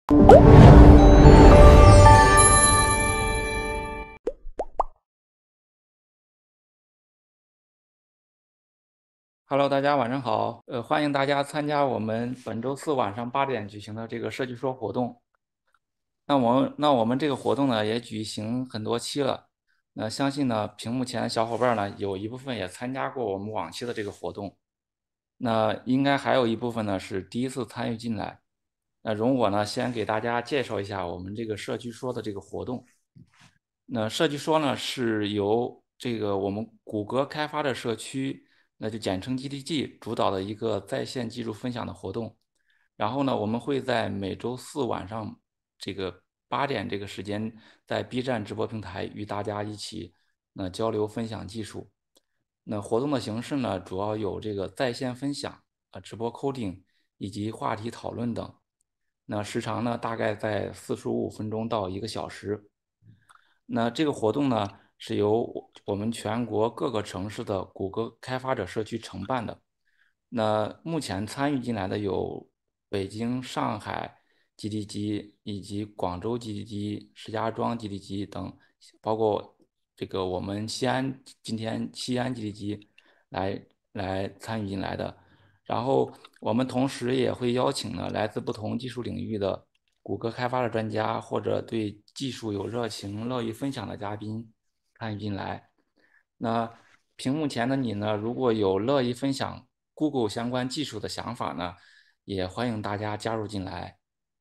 Hello，大家晚上好。欢迎大家参加我们本周四晚上8点举行的这个设计说活动。那我们这个活动呢也举行很多期了。那相信呢屏幕前的小伙伴呢有一部分也参加过我们往期的这个活动。那应该还有一部分呢是第一次参与进来。那容我呢先给大家介绍一下我们这个社区说的这个活动。那社区说呢是由这个我们谷歌开发的社区，那就简称 GDG 主导的一个在线技术分享的活动。然后呢，我们会在每周四晚上这个8点这个时间，在 B 站直播平台与大家一起交流分享技术。那活动的形式呢，主要有这个在线分享直播 coding 以及话题讨论等。那时长呢，大概在45分钟到1个小时。那这个活动呢，是由我们全国各个城市的谷歌开发者社区承办的。那目前参与进来的有北京、上海 GDG 以及广州 GDG、石家庄 GDG 等，包括这个我们西安今天西安 GDG 来参与进来的。然后我们同时也会邀请呢来自不同技术领域的谷歌开发的专家，或者对技术有热情、乐于分享的嘉宾参与进来。那屏幕前的你呢，如果有乐意分享 Google 相关技术的想法呢，也欢迎大家加入进来。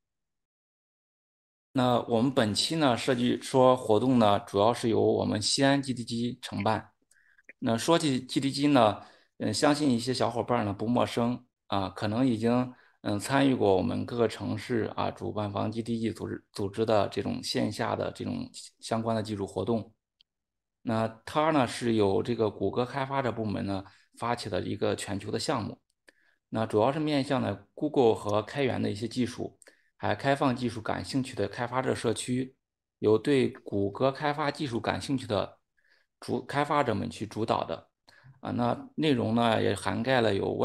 那我们本期呢，设计说活动呢，主要是由我们西安 GDG 承办。那说起 GDG 呢，相信一些小伙伴呢不陌生啊，可能已经参与过我们各个城市啊主办方 GDG 组织的这种线下的这种相关的技术活动。那它呢是由这个谷歌开发者部门呢发起的一个全球的项目。那主要是面向呢 Google 和开源的一些技术，还开放技术感兴趣的开发者社区，由对谷歌开发技术感兴趣的开发者们去主导的。那内容呢也涵盖了有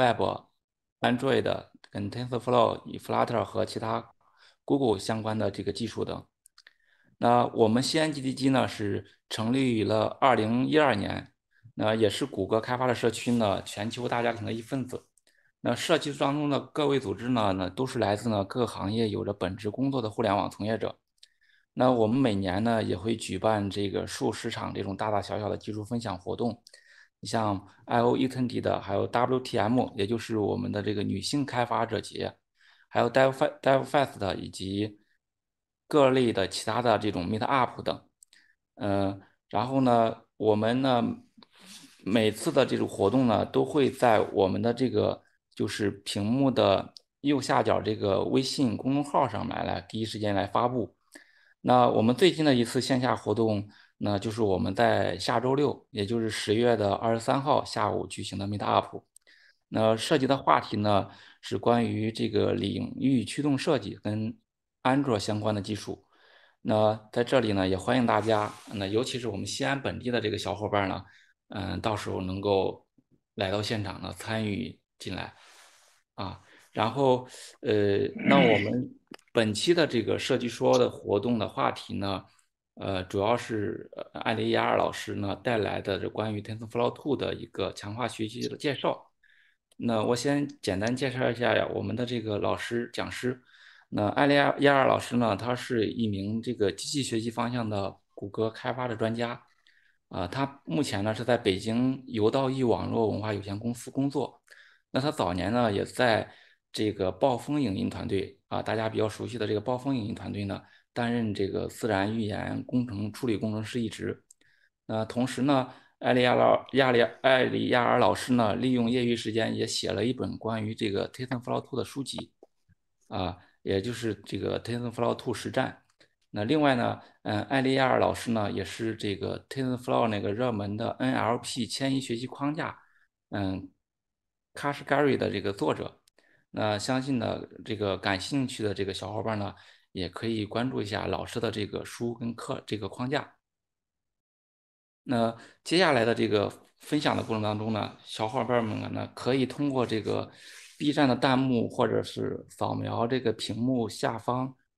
Web、Android 跟 TensorFlow、Flutter 和其他 Google 相关的这个技术等。那我们西安 GDG 呢是成立于了2012年，那也是谷歌开发的社区呢全球大家庭的一份子。那社区当中的各位组织呢都是来自各个行业有着本职工作的互联网从业者。那我们每年呢也会举办这个数十场这种大大小小的技术分享活动，像 IO120的，还有 WTM，也就是我们的这个女性开发者节，还有 DevFest 以及各类的其他的这种 Meetup 等。然后呢，我们呢每次的这种活动呢，都会在我们的这个就是屏幕的右下角这个微信公众号上来第一时间来发布。那我们最近的一次线下活动，那就是我们在下周六，也就是10月23号下午举行的 Meetup。那涉及的话题呢是关于这个领域驱动设计跟安卓相关的技术。那在这里呢，也欢迎大家，那尤其是我们西安本地的这个小伙伴呢，到时候能够来到现场呢参与进来啊。然后，那我们本期的这个设计说的活动的话题呢，主要是艾雷亚尔老师呢带来的这关于 TensorFlow 2的一个强化学习的介绍。那我先简单介绍一下呀，我们的这个老师讲师。那艾利亚尔老师呢，他是一名这个机器学习方向的谷歌开发的专家。他目前呢是在北京游道艺网络文化有限公司工作。那他早年呢也在这个暴风影音团队大家比较熟悉的这个暴风影音团队呢，担任这个自然语言工程处理工程师一职。那同时呢，艾利亚尔老师呢，利用业余时间也写了一本关于这个 TensorFlow 2的书籍也就是这个 TensorFlow 2实战。那另外呢，艾利亚尔老师呢，也是这个 TensorFlow 那个热门的 NLP 迁移学习框架，嗯 c a s h g a r y 的这个作者。那相信呢，这个感兴趣的这个小伙伴呢，也可以关注一下老师的这个书跟课这个框架。那接下来的这个分享的过程当中呢，小伙伴们呢可以通过这个 B 站的弹幕，或者是扫描这个屏幕下方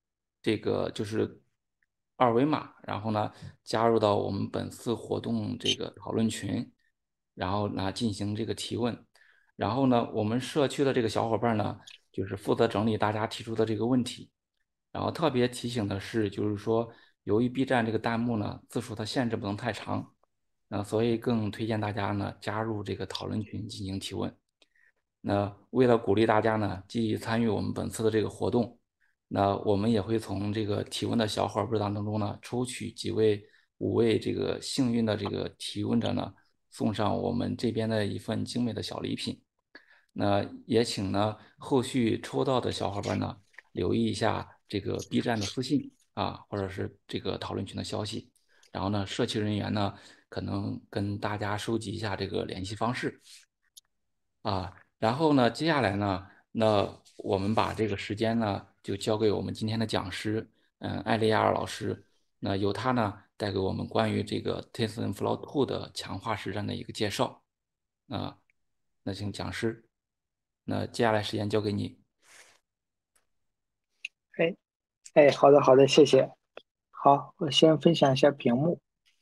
这个就是二维码，然后呢加入到我们本次活动这个讨论群，然后呢进行这个提问。然后呢，我们社区的这个小伙伴呢，就是负责整理大家提出的这个问题。然后特别提醒的是，就是说，由于 B 站这个弹幕呢字数它限制不能太长，所以更推荐大家呢加入这个讨论群进行提问。那为了鼓励大家呢积极参与我们本次的这个活动，那我们也会从这个提问的小伙伴当中呢抽取5位这个幸运的这个提问者呢，送上我们这边的一份精美的小礼品。那也请呢后续抽到的小伙伴呢留意一下这个 B 站的私信啊，或者是这个讨论群的消息，然后呢社区人员呢可能跟大家收集一下这个联系方式啊。然后呢接下来呢，那我们把这个时间呢就交给我们今天的讲师，艾利亚尔老师，那由他呢带给我们关于这个 TensorFlow 2的强化实战的一个介绍啊。那请讲师。那接下来时间交给你。 哎好的好的，谢谢。好，我先分享一下屏幕。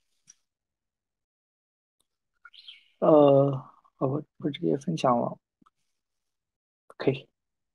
我直接分享了。OK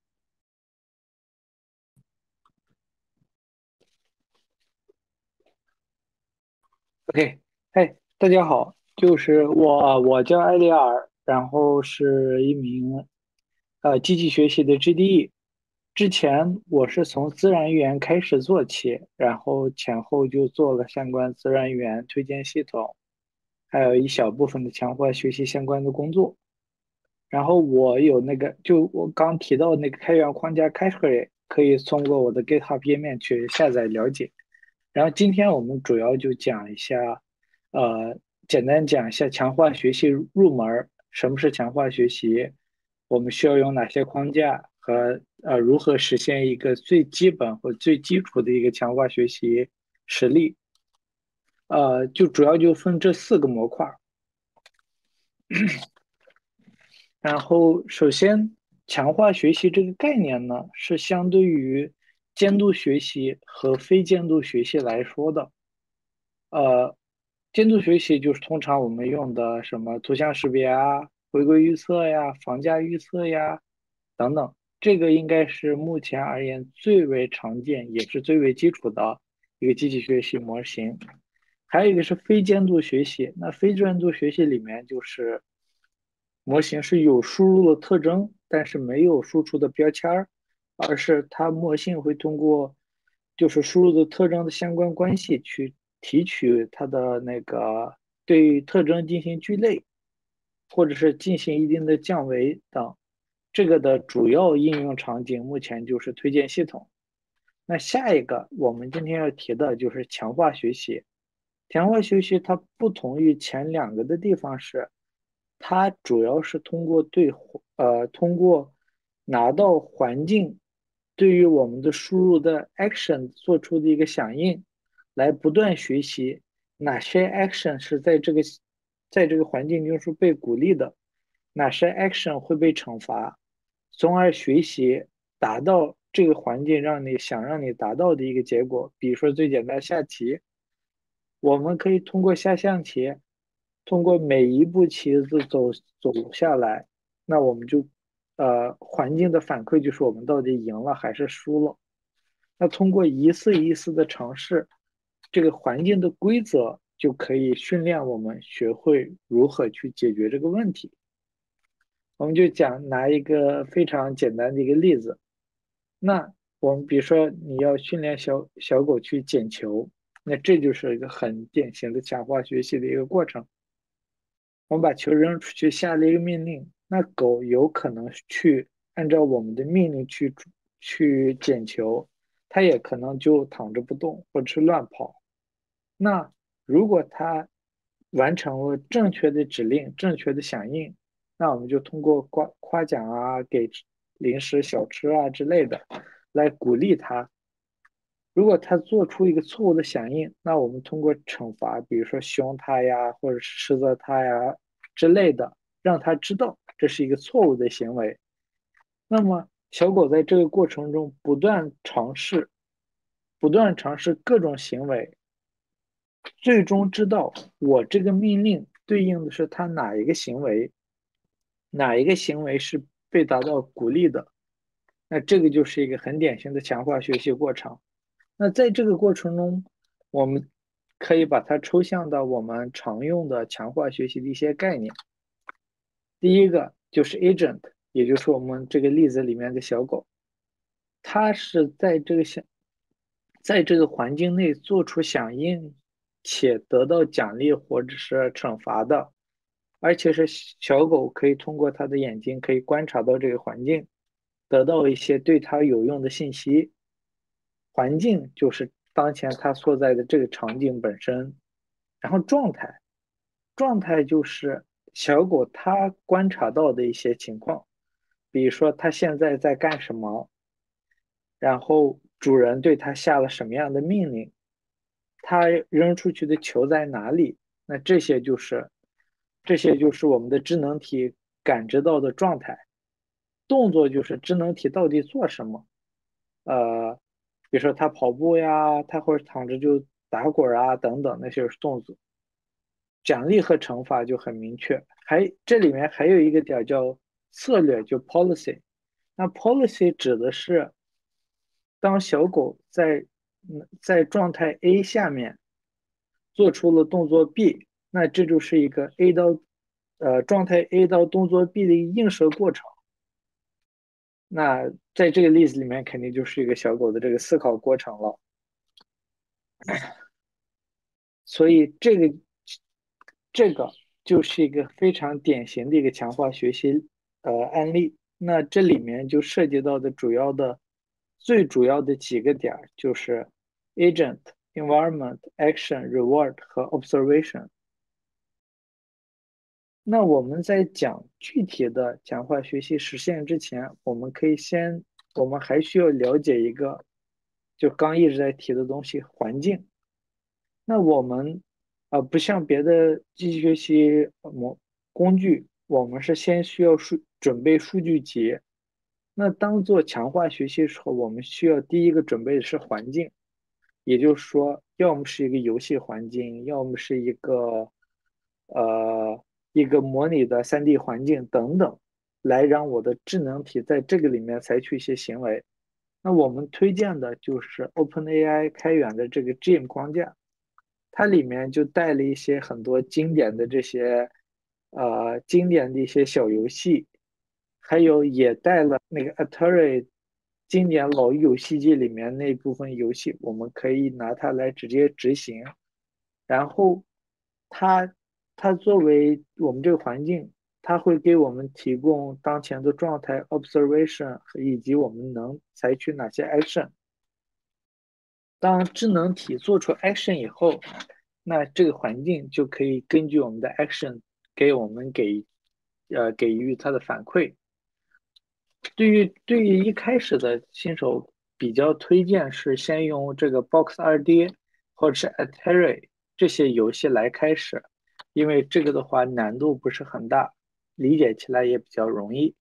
OK，大家好，就是我叫艾利尔，然后是一名机器学习的 GDE。之前我是从自然语言开始做起，然后前后就做了相关自然语言推荐系统，还有一小部分的强化学习相关的工作。然后我有那个，就我刚提到那个开源框架 Cachecrae，可以通过我的 GitHub 页面去下载了解。然后今天我们主要就讲一下，呃，简单讲一下强化学习入门儿，什么是强化学习，我们需要用哪些框架和如何实现一个最基本或最基础的一个强化学习实例。就主要就分这4个模块儿。然后，首先，强化学习这个概念呢，是相对于监督学习和非监督学习来说的。呃，监督学习就是通常我们用的什么图像识别啊、回归预测呀、房价预测呀等等，这个应该是目前而言最为常见，也是最为基础的一个机器学习模型。还有一个是非监督学习，那非监督学习里面就是模型是有输入的特征，但是没有输出的标签儿，而是它模型会通过就是输入的特征的相关关系去提取它的那个对特征进行聚类，或者是进行一定的降维等。这个的主要应用场景目前就是推荐系统。那下一个我们今天要提的就是强化学习。强化学习它不同于前2个的地方是，它主要是通过拿到环境对于我们的输入的 action 做出的一个响应，来不断学习哪些 action 是在这个环境中是被鼓励的，哪些 action 会被惩罚，从而学习达到这个环境让你达到的一个结果。比如说最简单下棋，我们可以通过下象棋，通过每一步棋子走下来，那我们就环境的反馈就是我们到底赢了还是输了。那通过一次一次的尝试，这个环境的规则就可以训练我们学会如何去解决这个问题。我们就拿一个非常简单的一个例子，那我们比如说你要训练小狗去捡球，那这就是一个很典型的强化学习的一个过程。我们把球扔出去，下了一个命令，那狗有可能去按照我们的命令去捡球，它也可能就躺着不动或者是乱跑。那如果它完成了正确的指令、正确的响应，那我们就通过夸奖啊、给零食小吃啊之类的来鼓励它。如果它做出一个错误的响应，那我们通过惩罚，比如说凶它呀，或者是斥责它呀之类的，让它知道这是一个错误的行为。那么小狗在这个过程中不断尝试， 不断尝试各种行为，最终知道我这个命令对应的是他哪一个行为，哪一个行为是被达到鼓励的。那这个就是一个很典型的强化学习过程。那在这个过程中，我们可以把它抽象到我们常用的强化学习的一些概念。第一个就是 agent，也就是我们这个例子里面的小狗，它是在这个环境内做出响应且得到奖励或者是惩罚的，而且是小狗可以通过它的眼睛可以观察到这个环境，得到一些对它有用的信息。环境就是当前它所在的这个场景本身，然后状态就是小狗它观察到的一些情况，比如说它现在在干什么，然后主人对它下了什么样的命令，它扔出去的球在哪里，那这些就是我们的智能体感知到的状态。动作就是智能体到底做什么，呃，比如说它跑步呀，它或者躺着就打滚啊等等，那些是动作。奖励和惩罚就很明确，这里面还有一个点叫策略，就 policy。那 policy 指的是当小狗在状态 A 下面做出了动作 B，那这就是一个状态 A 到动作 B 的一个映射过程。那在这个例子里面，肯定就是一个小狗的这个思考过程了。所以这个就是一个非常典型的一个强化学习案例。那这里面就涉及到的最主要的几个点儿就是 agent、environment、action、reward 和 observation。那我们在讲具体的强化学习实现之前，我们还需要了解一个，就刚一直在提的东西，环境。那我们不像别的机器学习工具，我们是先需要准备数据集。那当做强化学习的时候，我们需要第一个准备的是环境，也就是说，要么是一个游戏环境，要么是一个模拟的3D 环境等等，来让我的智能体在这个里面采取一些行为。那我们推荐的就是 OpenAI 开源的这个 Gym 框架。它里面就带了一些很多经典的一些小游戏，还有也带了那个 Atari 经典老游戏机里面那部分游戏，我们可以拿它来直接执行。然后它它作为我们这个环境，它会给我们提供当前的状态 observation 以及我们能采取哪些 action。当智能体做出 action 以后，那这个环境就可以根据我们的 action 给我们给予它的反馈。对于一开始的新手，比较推荐是先用这个 Box 2D 或者是 Atari 这些游戏来开始，因为这个的话难度不是很大，理解起来也比较容易。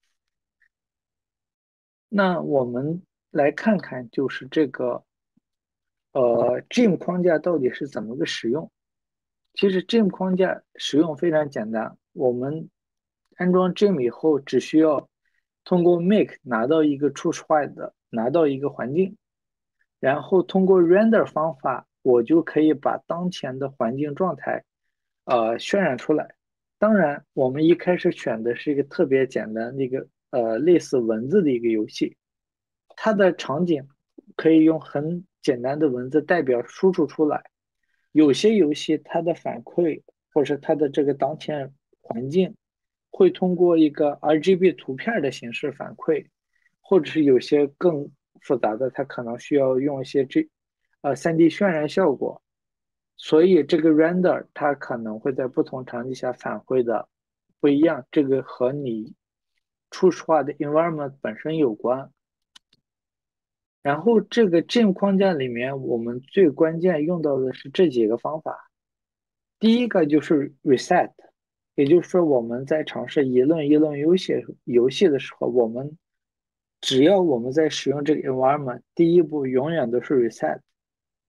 那我们来看看，就是这个Gym 框架到底是怎么个使用？其实 Gym 框架使用非常简单，我们安装 Gym 以后，只需要通过 Make 拿到一个环境，然后通过 Render 方法，我就可以把当前的环境状态渲染出来。当然，我们一开始选的是一个特别简单的一个类似文字的一个游戏，它的场景可以用很简单的文字代表输出出来。有些游戏它的反馈或者是它的这个当前环境会通过一个 RGB 图片的形式反馈，或者是有些更复杂的，它可能需要用一些3D 渲染效果。所以这个 render 它可能会在不同场景下反馈的不一样，这个和你初始化的 environment 本身有关。然后这个 Gym 框架里面，我们最关键用到的是这几个方法。第一个就是 reset，也就是说我们在尝试一轮游戏的时候，只要我们在使用这个 environment，第一步永远都是 reset。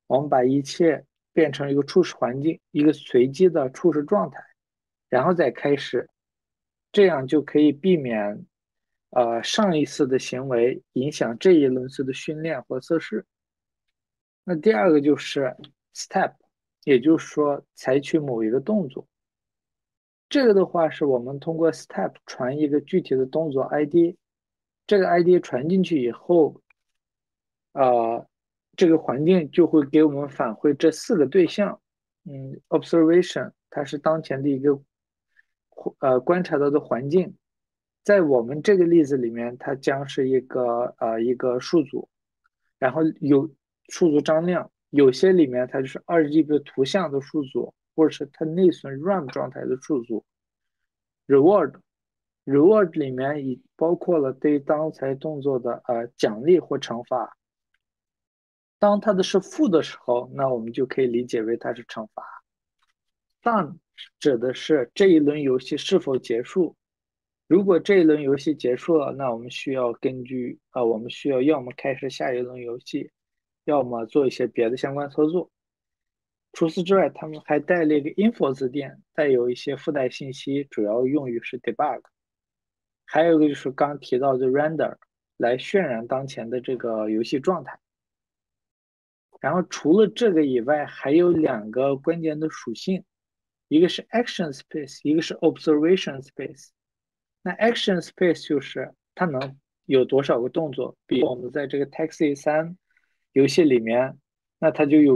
我们把一切变成一个初始环境，一个随机的初始状态，然后再开始，这样就可以避免上一次的行为影响这一轮次的训练或测试。那第二个就是 step，也就是说采取某一个动作。这个的话是我们通过 step 传一个具体的动作 ID，这个 ID 传进去以后，呃，这个环境就会给我们返回这四个对象。observation 它是当前的一个观察到的环境，在我们这个例子里面，它将是一个数组，然后有数组张量，有些里面它就是2GB 图像的数组，或者是它内存 RAM 状态的数组。reward 里面已包括了对刚才动作的奖励或惩罚。当它的是负的时候，那我们就可以理解为它是惩罚。done 指的是这一轮游戏是否结束。如果这一轮游戏结束了，那我们需要我们需要要么开始下一轮游戏，要么做一些别的相关操作。除此之外，他们还带了一个 info 字典，带有一些附带信息，主要用于是 debug。还有一个就是刚提到的 render，来渲染当前的这个游戏状态。然后除了这个以外，还有两个关键的属性，一个是 action space，一个是 observation space。那 action space 就是它能有多少个动作，比如我们在这个 Taxi 3游戏里面，那它就有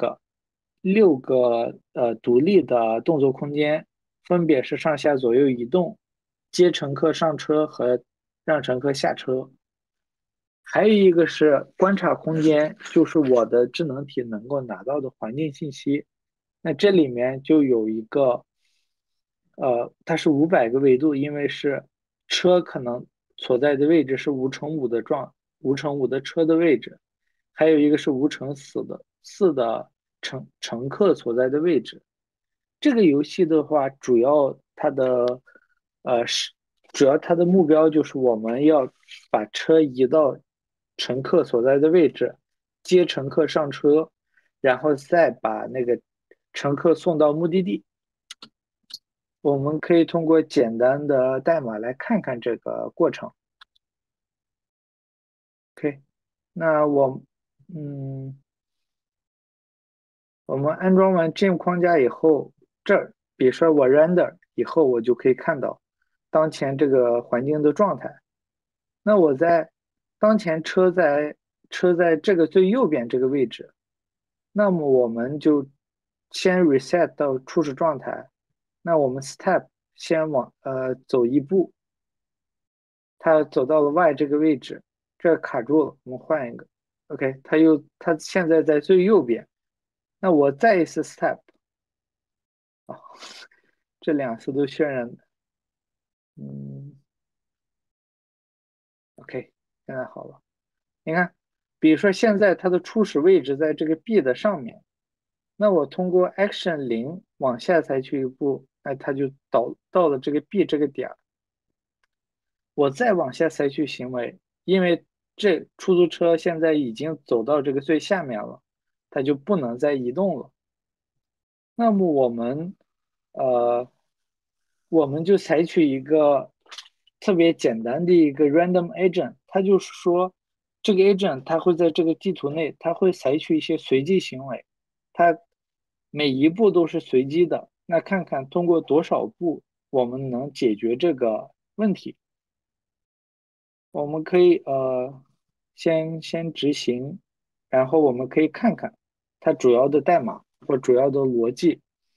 六个独立的动作空间，分别是上下左右移动、接乘客上车和让乘客下车。还有一个是观察空间，就是我的智能体能够拿到的环境信息。那这里面就有一个，它是500个维度，因为是车可能所在的位置是5乘5的车的位置，还有一个是5乘4的乘客所在的位置。这个游戏的话，是主要它的目标就是我们要把车移到乘客所在的位置，接乘客上车，然后再把那个乘客送到目的地。我们可以通过简单的代码来看看这个过程。OK，那嗯，我们安装完 Gem 框架以后，这儿比如说我 render 以后，我就可以看到当前这个环境的状态。那我在当前车在这个最右边这个位置，那么我们就先 reset 到初始状态。那我们 step 先走一步，它走到了 Y 这个位置，这卡住了，我们换一个。OK，它现在在最右边。那我再一次 step，啊，这2次都渲染的，嗯，OK，现在好了。你看，比如说现在它的初始位置在这个 B 的上面，那我通过 action 0往下采取一步，哎，它就到了这个 B 这个点儿。我再往下采取行为，因为这出租车现在已经走到这个最下面了，它就不能再移动了。那么呃，我们就采取一个特别简单的一个 random agent，它就是说，这个 agent 它会在这个地图内，它会采取一些随机行为，它每一步都是随机的。那看看通过多少步，我们能解决这个问题。我们可以先执行，然后我们可以看看它主要的代码或主要的逻辑。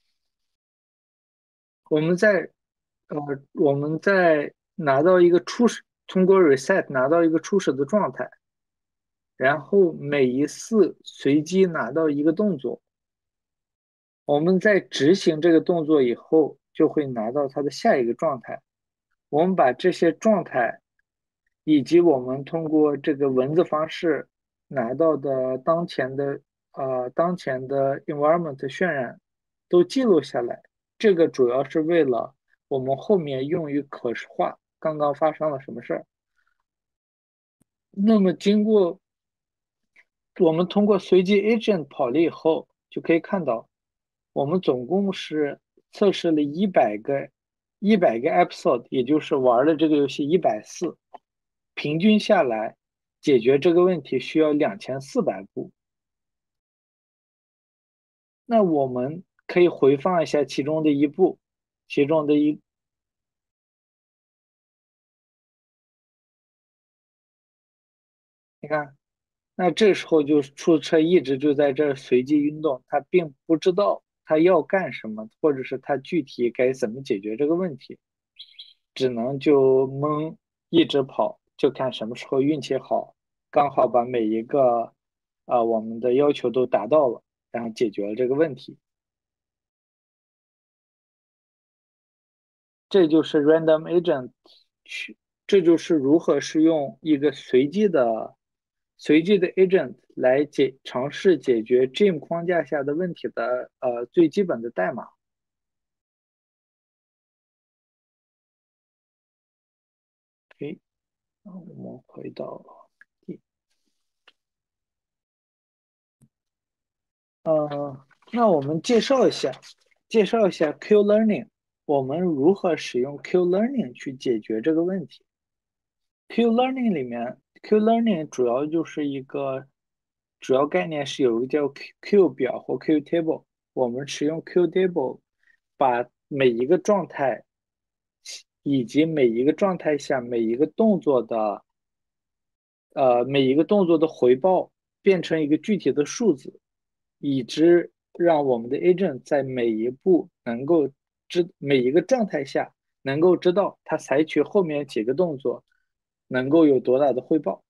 我们在我们在拿到一个初始，通过 reset 拿到一个初始的状态，然后每一次随机拿到一个动作，我们在执行这个动作以后，就会拿到它的下一个状态。我们把这些状态，以及我们通过这个文字方式拿到的当前的 environment 渲染，都记录下来。这个主要是为了我们后面用于可视化刚刚发生了什么事儿。那么我们通过随机 agent 跑了以后，就可以看到，我们总共是测试了一百个 episode，也就是玩了这个游戏140，平均下来解决这个问题需要2400步。那我们可以回放一下其中的一步，其中的一，你看。那这时候就出租车一直就在这儿随机运动，他并不知道他要干什么，或者是他具体该怎么解决这个问题，只能就蒙一直跑，就看什么时候运气好，刚好把每一个我们的要求都达到了，然后解决了这个问题。这就是 random agent 去，这就是如何是用一个随机的 agent 来尝试解决 Gym 框架下的问题的最基本的代码。OK，那我们回到那我们介绍一下 Q-learning，我们如何使用 Q-learning 去解决这个问题。Q-learning 里面，Q-learning 主要就是一个主要概念是有一个叫 Q 表或 Q table，我们使用 Q table 把每一个状态以及每一个状态下每一个动作的回报变成一个具体的数字，以之让我们的 agent 在每一个状态下能够知道它采取后面几个动作能够有多大的汇报。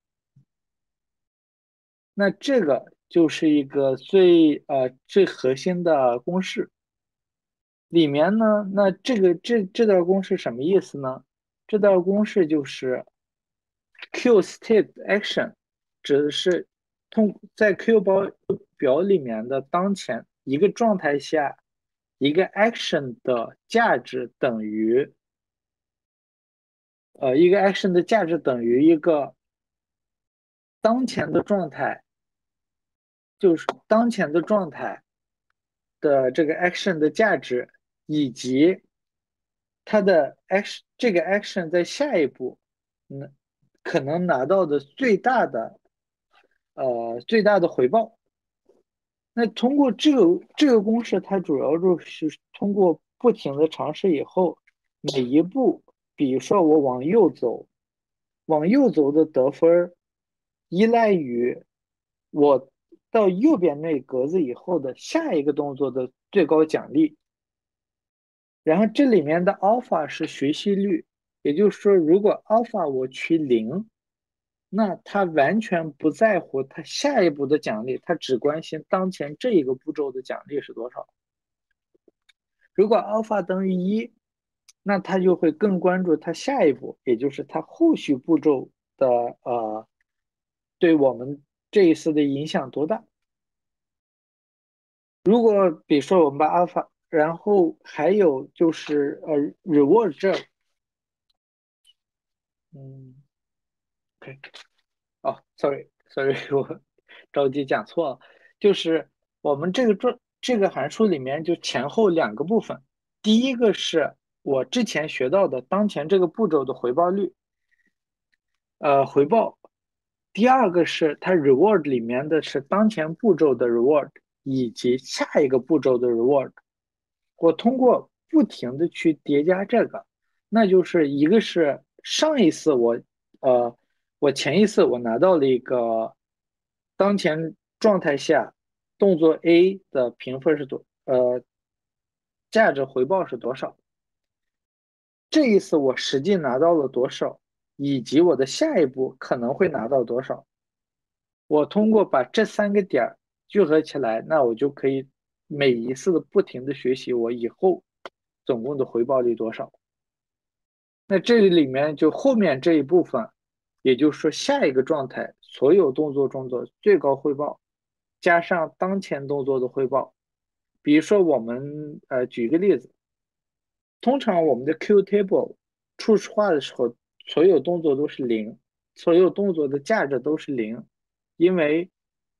那这个就是一个最核心的公式。里面呢，那这段公式什么意思呢？这段公式就是 Q state action，指的是在 Q 表里面的当前一个状态下，一个 action 的价值等于一个 action 的价值等于一个当前的状态，就是当前的状态的这个 action 的价值，以及它的 这个 action 在下一步，嗯，可能拿到的最大的回报。那通过这个公式，它主要就是通过不停的尝试以后，每一步，比如说我往右走的得分依赖于我到右边那格子以后的下一个动作的最高奖励。然后这里面的 alpha 是学习率，也就是说，如果 alpha 我取零，那他完全不在乎他下一步的奖励，他只关心当前这一个步骤的奖励是多少。如果 alpha 等于一，那他就会更关注他下一步，也就是他后续步骤的对我们这一次的影响多大。如果比如说我们把 alpha，然后还有就是reward 这，嗯，OK，哦，sorry，我着急讲错了，就是我们这个函数里面就前后两个部分，第一个是我之前学到的当前这个步骤的回报率，回报，第二个是它 reward 里面的是当前步骤的 reward 以及下一个步骤的 reward，我通过不停的去叠加这个，那就是一个是上一次呃我前一次我拿到了一个当前状态下动作 A 的评分是价值回报是多少，这一次我实际拿到了多少，以及我的下一步可能会拿到多少，我通过把这三个点儿聚合起来，那我就可以每一次的不停的学习，我以后总共的回报率多少。那这里面就后面这一部分，也就是说下一个状态所有动作中的最高汇报，加上当前动作的汇报。比如说我们举一个例子，通常我们的 Q table 初始化的时候，所有动作都是零，所有动作的价值都是零，因为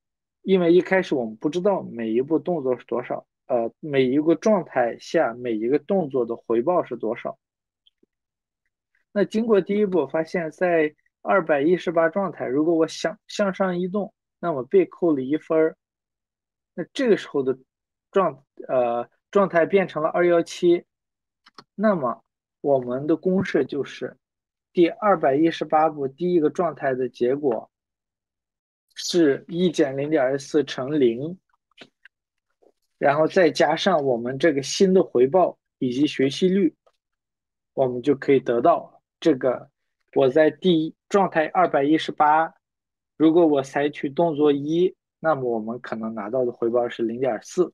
因为一开始我们不知道每一步动作是多少，每一个状态下每一个动作的回报是多少。那经过第一步，发现在218状态，如果我想向上移动，那么被扣了1分。那这个时候的状态变成了217，那么我们的公式就是第218步第一个状态的结果是1减0.24乘0，然后再加上我们这个新的回报以及学习率，我们就可以得到这个。我在第一状态218，如果我采取动作一，那么我们可能拿到的回报是0.4。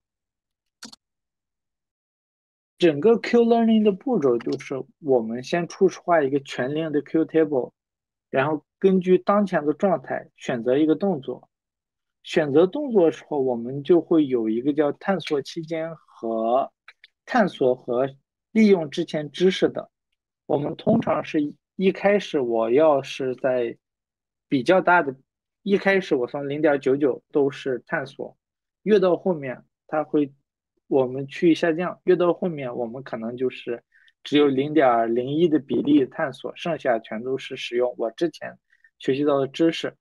整个 Q learning 的步骤就是我们先初始化一个全龄的 Q table，然后根据当前的状态选择一个动作。选择动作的时候，我们就会有一个叫探索和利用之前知识的。我们通常是一开始我要是在比较大的，一开始我从0.99都是探索，越到后面我们趋于下降，越到后面我们可能就是只有0.01的比例探索，剩下全都是使用我之前学习到的知识。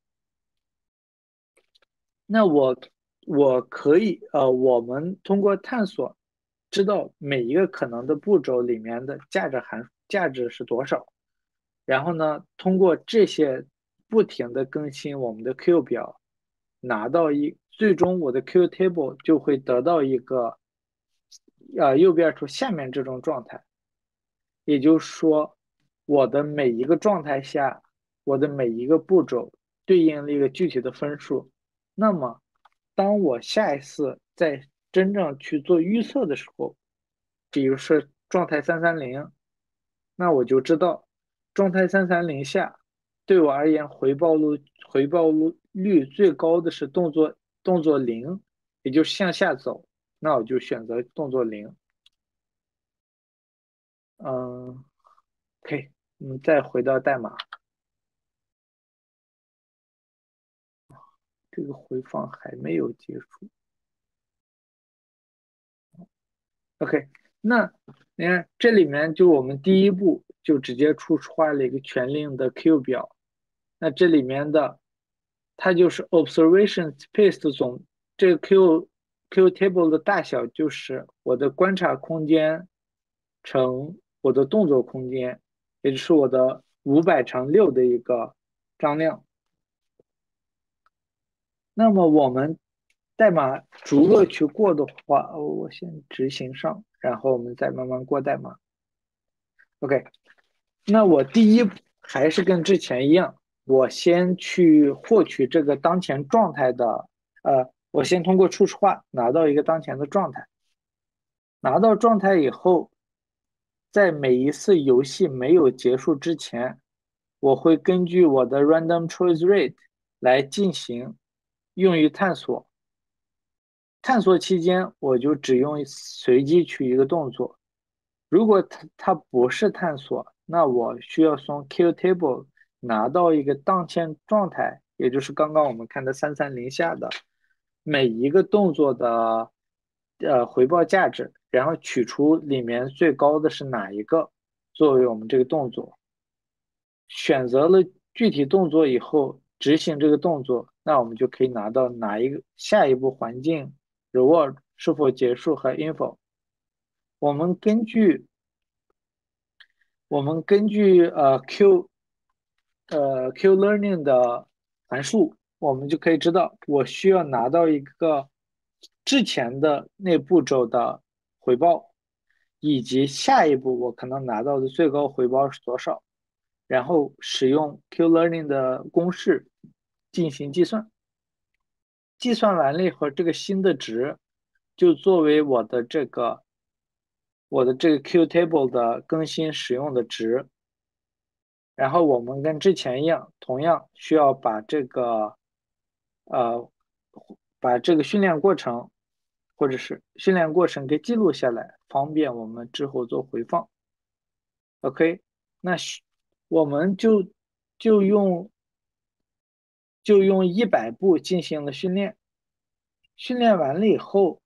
那我可以我们通过探索知道每一个可能的步骤里面的价值是多少，然后呢，通过这些不停的更新我们的 Q 表，最终我的 Q table 就会得到一个右边处下面这种状态，也就是说，我的每一个状态下，我的每一个步骤对应了一个具体的分数。那么，当我下一次在真正去做预测的时候，比如说状态330，那我就知道状态330下对我而言回报率最高的是动作零，也就是向下走，那我就选择动作零。嗯，OK，再回到代码。这个回放还没有结束。OK，那你看这里面就我们第一步就直接初始化了一个全令的 Q 表。那这里面的它就是 observation space 的这个 Q table 的大小就是我的观察空间乘我的动作空间，也就是我的500×6的一个张量。那么我们代码逐个去过的话，我先执行上，然后我们再慢慢过代码。OK，那我第一还是跟之前一样，我先去获取这个当前状态的，我先通过初始化拿到一个当前的状态，拿到状态以后，在每一次游戏没有结束之前，我会根据我的 random choice rate 来进行用于探索。探索期间，我就只用随机取一个动作。如果它不是探索，那我需要从 Q table 拿到一个当前状态，也就是刚刚我们看的330下的每一个动作的回报价值，然后取出里面最高的是哪一个作为我们这个动作。选择了具体动作以后，执行这个动作，那我们就可以拿到下一步环境 reward 是否结束和 info。我们根据Q learning 的函数，我们就可以知道我需要拿到一个之前的那步骤的回报，以及下一步我可能拿到的最高回报是多少，然后使用 Q learning 的公式进行计算。计算完了以后，这个新的值就作为我的这个 Q table 的更新使用的值。然后我们跟之前一样，同样需要呃把这个训练过程或者是训练过程给记录下来，方便我们之后做回放。OK，那我们就用就用100步进行了训练。 训练完了以后，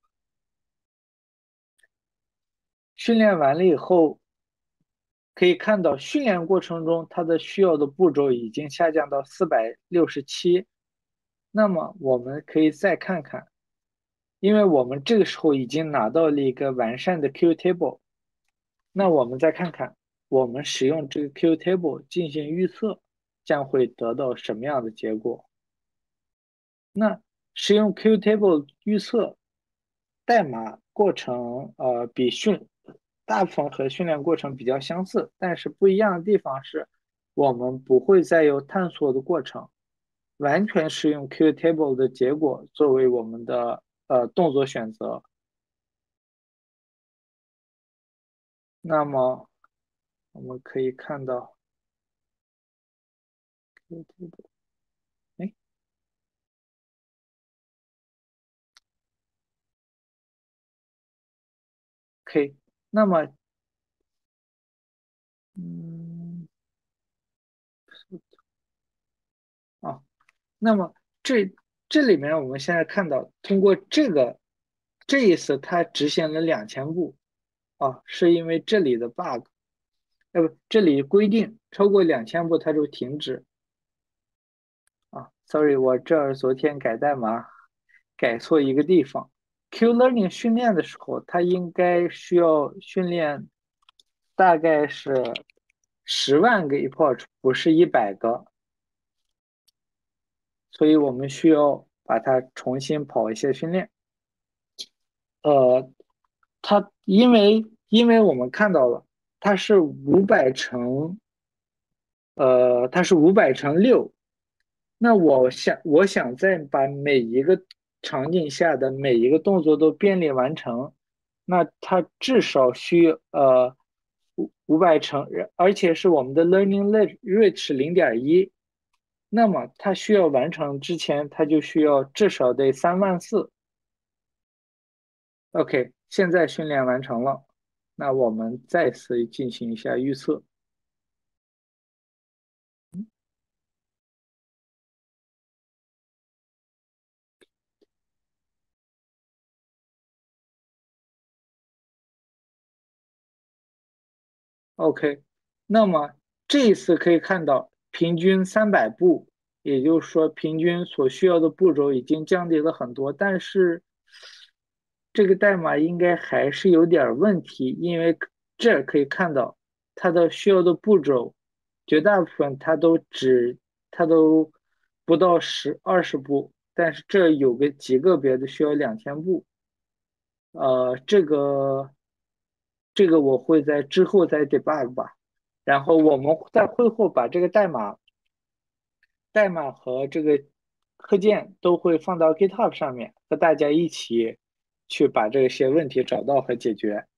训练完了以后，可以看到训练过程中它的需要的步骤已经下降到467。那么我们可以再看看，因为我们这个时候已经拿到了一个完善的 Q-table，那我们再看看，我们使用这个 Q-table 进行预测，将会得到什么样的结果？那使用 Q-table 预测代码过程，大部分和训练过程比较相似，但是不一样的地方是，我们不会再有探索的过程，完全是用 Q-table 的结果作为我们的动作选择。那么我们可以看到 Q-table，哎，OK，那么嗯啊。那么这里面我们现在看到，通过这一次它执行了2000步啊，是因为这里的 bug，不，这里规定超过2000步它就停止啊。Sorry，我这儿昨天改代码改错一个地方。Q-learning 训练的时候，它应该需要训练大概是10万个 epoch，不是100个，所以我们需要把它重新跑一些训练。呃，因为我们看到了，它是五百乘它是500乘6。那我想再把每一个场景下的每一个动作都便利完成，那它至少需500乘，而且是我们的 learning rate 是0.1，那么它需要完成之前，它就需要至少得34000。OK，现在训练完成了，那我们再次进行一下预测。OK，那么这一次可以看到平均300步，也就是说平均所需要的步骤已经降低了很多，但是这个代码应该还是有点问题，因为这儿可以看到它的需要的步骤，绝大部分它都不到20步，但是这有个极个别的需要2000步。这个我会在之后再 debug 吧。然后我们在会后把这个代码和这个课件都会放到 GitHub 上面，和大家一起去把这些问题找到和解决。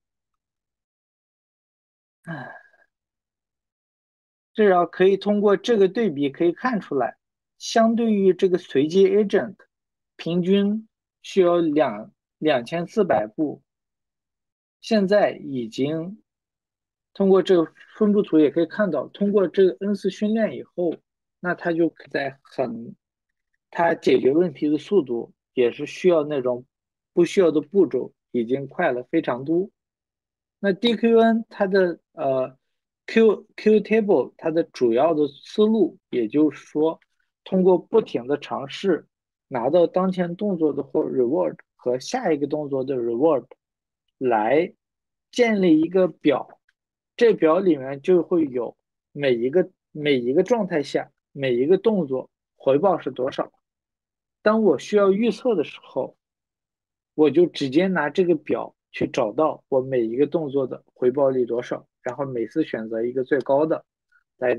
至少可以通过这个对比可以看出来，相对于这个随机 agent，平均需要2400步，现在已经通过这个分布图也可以看到，通过这个 N 次训练以后，那它就可在它解决问题的速度也是需要那种不需要的步骤已经快了非常多。那 DQN 它的Q table 它的主要的思路，也就是说，通过不停的尝试，拿到当前动作的或 reward 和下一个动作的 reward，来建立一个表。这表里面就会有每一个状态下每一个动作回报是多少。当我需要预测的时候，我就直接拿这个表去找到我每一个动作的回报率多少，然后每次选择一个最高的，来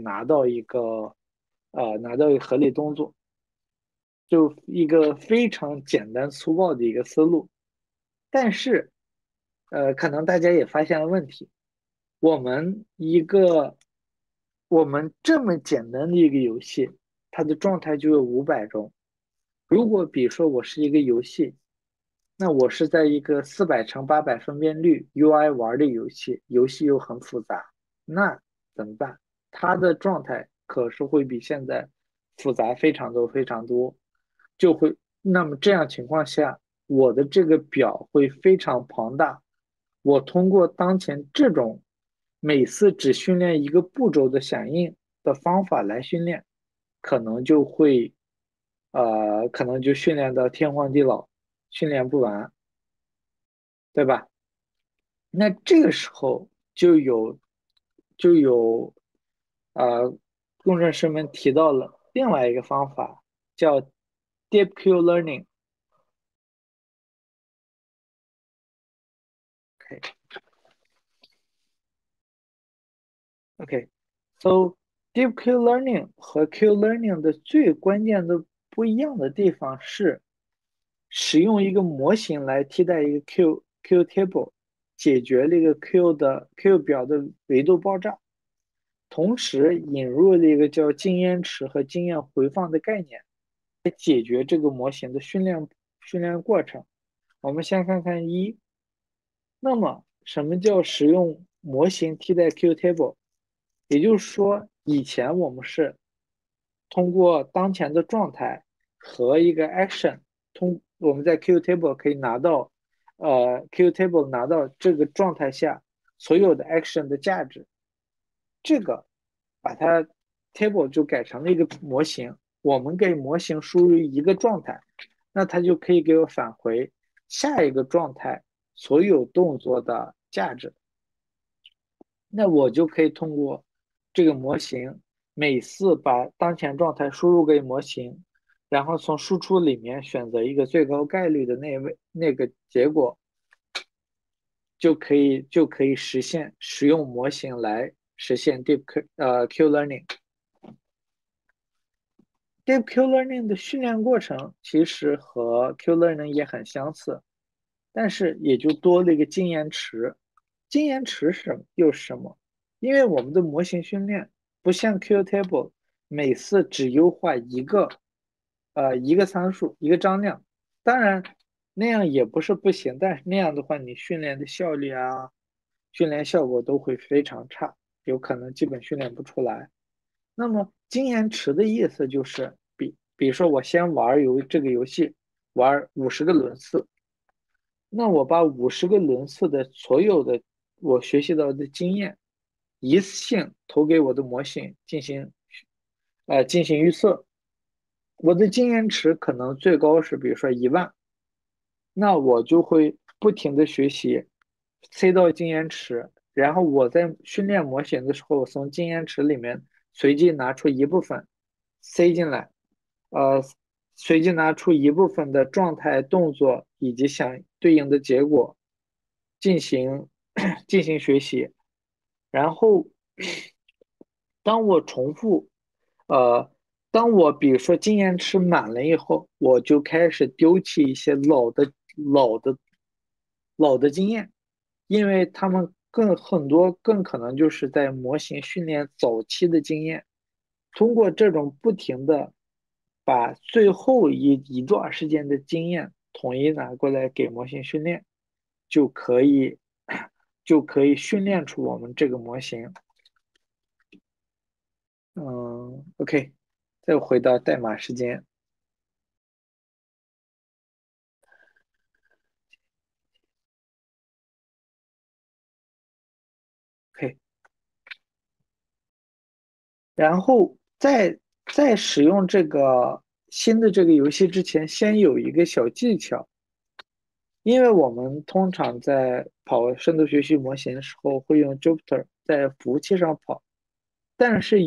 拿到一个合理动作，就一个非常简单粗暴的一个思路。但是，可能大家也发现了问题，我们一个我们这么简单的一个游戏，它的状态就有500种。如果比如说我是一个游戏，那我是在一个400乘800分辨率 UI 玩的游戏，游戏又很复杂，那怎么办？它的状态可是会比现在复杂非常多非常多，那么这样情况下， 我的这个表会非常庞大。我通过当前这种每次只训练一个步骤的响应的方法来训练，可能就会，可能就训练到天荒地老，训练不完，对吧？那这个时候就有工程师们提到了另外一个方法，叫 Deep Q Learning。OK，so Deep Q Learning 和 Q Learning 的最关键的不一样的地方是，使用一个模型来替代一个 Q table，解决了一个 Q 表的维度爆炸。同时引入了一个叫经验池和经验回放的概念，来解决这个模型的训练过程。我们先看看一，那么什么叫使用模型替代 Qtable？也就是说，以前我们是通过当前的状态和一个 action，我们在 Qtable 可以拿到，Qtable 拿到这个状态下所有的 action 的价值。这个把它 table 就改成了一个模型，我们给模型输入一个状态，那它就可以给我返回下一个状态所有动作的价值。那我就可以通过这个模型，每次把当前状态输入给模型，然后从输出里面选择一个最高概率的那个结果，就可以使用模型来实现 Q learning。Deep Q learning 的训练过程其实和 Q learning 也很相似，但是也就多了一个经验池。经验池又是什么？因为我们的模型训练不像 Q table 每次只优化一个参数一个张量，当然那样也不是不行，但是那样的话你训练的效率啊，训练效果都会非常差，有可能基本训练不出来。那么经验池的意思就是，比如说我先玩这个游戏，玩50个轮次，那我把50个轮次的所有的我学习到的经验，一次性投给我的模型进行预测。我的经验池可能最高是比如说1万，那我就会不停的学习，塞到经验池，然后我在训练模型的时候，从经验池里面随机拿出一部分塞进来，呃，随机拿出一部分的状态、动作以及相对应的结果进行进行学习，然后当我重复，呃，当我比如说经验池满了以后，我就开始丢弃一些老的经验，因为他们很多更可能就是在模型训练早期的经验，通过这种不停的把最后一段时间的经验统一拿过来给模型训练，就可以就可以训练出我们这个模型。OK，再回到代码时间。OK，然后在使用这个新的这个游戏之前，先有一个小技巧，因为我们通常在跑深度学习模型的时候会用 Jupyter 在服务器上跑，但是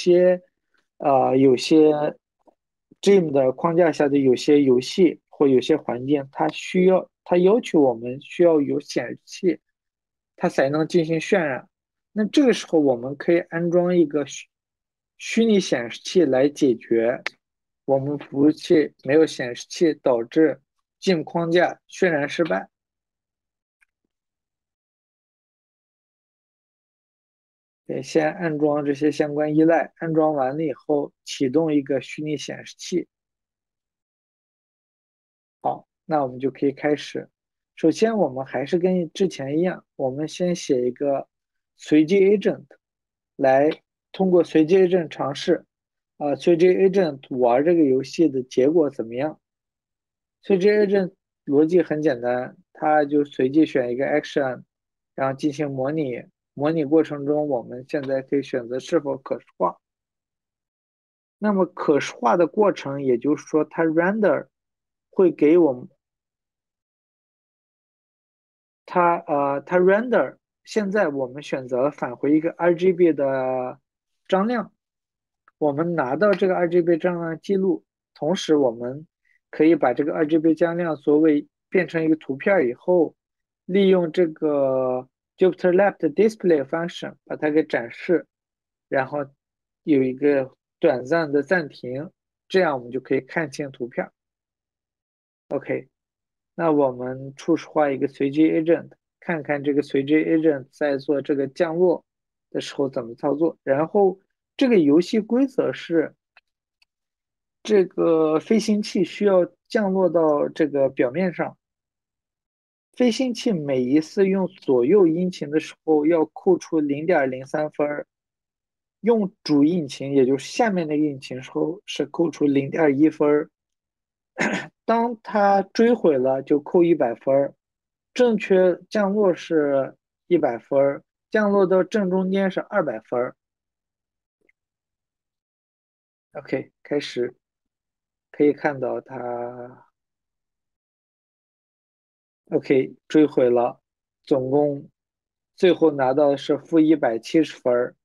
有些 Gym 的框架下的有些游戏或有些环境，它要求我们需要有显示器，它才能进行渲染。那这个时候，我们可以安装一个虚拟显示器来解决我们服务器没有显示器导致 Gym 框架渲染失败。得先安装这些相关依赖，安装完了以后，启动一个虚拟显示器。好，那我们就可以开始。首先，我们还是跟之前一样，我们先写一个随机 agent，来通过随机 agent 尝试，随机 agent 玩这个游戏的结果怎么样？随机 agent 逻辑很简单，它就随机选一个 action，然后进行模拟。模拟过程中，我们现在可以选择是否可视化。那么可视化的过程，也就是说，它 render 会给我们它 render。现在我们选择返回一个 RGB 的张量，我们拿到这个 RGB 张量记录，同时我们可以把这个 RGB 张量作为变成一个图片以后，利用这个 Jupyter Lab 的 display function 把它给展示，然后有一个短暂的暂停，这样我们就可以看清图片。OK，那我们初始化一个随机 agent，看看这个随机 agent 在做这个降落的时候怎么操作。然后这个游戏规则是，这个飞行器需要降落到这个表面上，飞行器每一次用左右引擎的时候要扣除0.03分，用主引擎，也就是下面的引擎时候是扣除0.1分。当它追回了就扣100分，正确降落是100分，降落到正中间是200分。OK，开始可以看到它 OK 追回了，总共最后拿到的是-170分，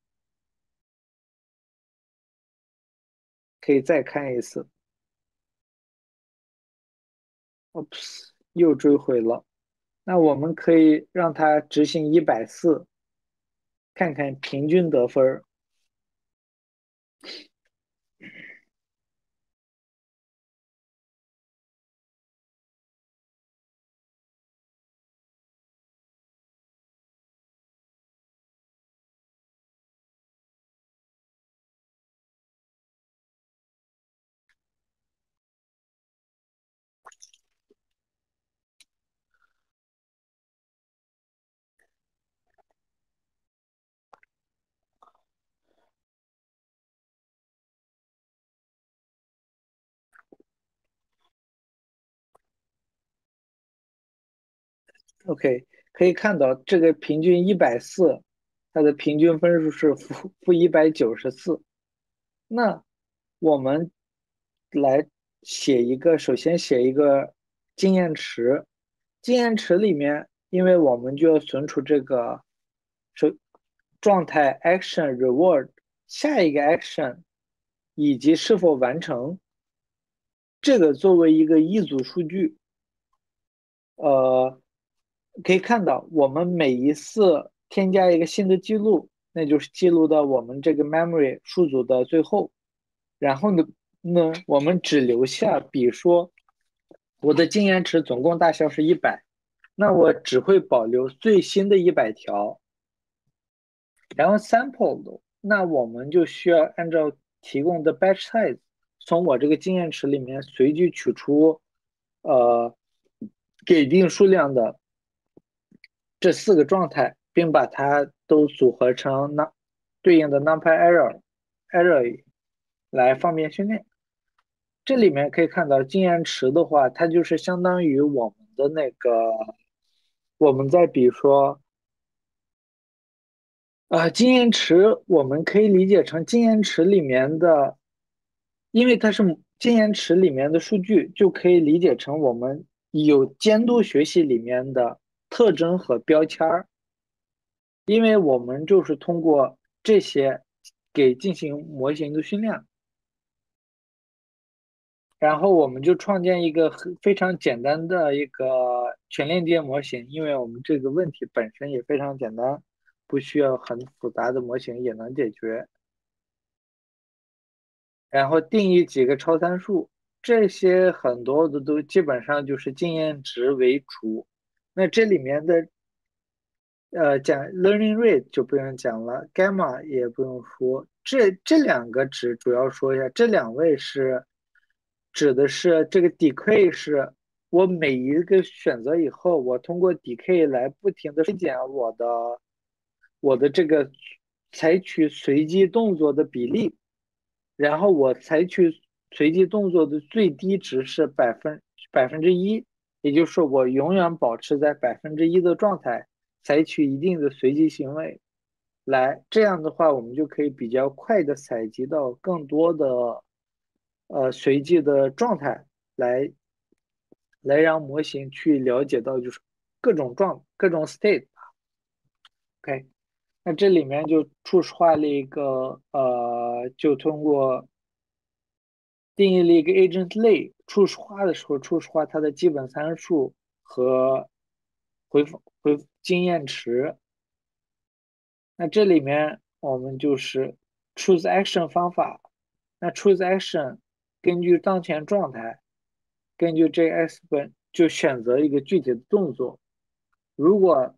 可以再看一次。Oops，又追回了。那我们可以让它执行140，看看平均得分。OK，可以看到这个平均140，它的平均分数是-194。那我们来写一个，首先写一个经验池。经验池里面，因为我们就要存储这个首状态 action reward 下一个 action 以及是否完成，这个作为一个一组数据。呃，可以看到，我们每一次添加一个新的记录，那就是记录到我们这个 memory 数组的最后。然后呢，我们只留下，比如说我的经验池总共大小是100，那我只会保留最新的100条。然后 sample，那我们就需要按照提供的 batch size，从我这个经验池里面随机取出，呃，给定数量的这4个状态，并把它都组合成对应的 NumPy array 来方便训练。这里面可以看到经验池的话，它就是相当于我们的那个，我们再比如说经验池我们可以理解成经验池里面的，因为它是经验池里面的数据，就可以理解成我们有监督学习里面的特征和标签儿，因为我们就是通过这些给进行模型的训练，然后我们就创建一个非常简单的一个全链接模型，因为我们这个问题本身也非常简单，不需要很复杂的模型也能解决。然后定义几个超参数，这些很多的都基本上就是经验值为主。那这里面的讲 learning rate 就不用讲了，gamma 也不用说。这两个值主要说一下，这两位是指的是这个 decay 是我每一个选择以后，我通过 decay 来不停的减我的这个采取随机动作的比例。然后我采取随机动作的最低值是百分之一， 也就是说我永远保持在1%的状态，采取一定的随机行为，这样的话我们就可以比较快的采集到更多的随机的状态，来让模型去了解到就是各种 state。OK，那这里面就初始化了一个就通过定义了一个 agent 类，初始化的时候，初始化它的基本参数和经验池。那这里面我们就是 choose action 方法。那 choose action 根据当前状态，根据 JS 本就选择一个具体的动作。如果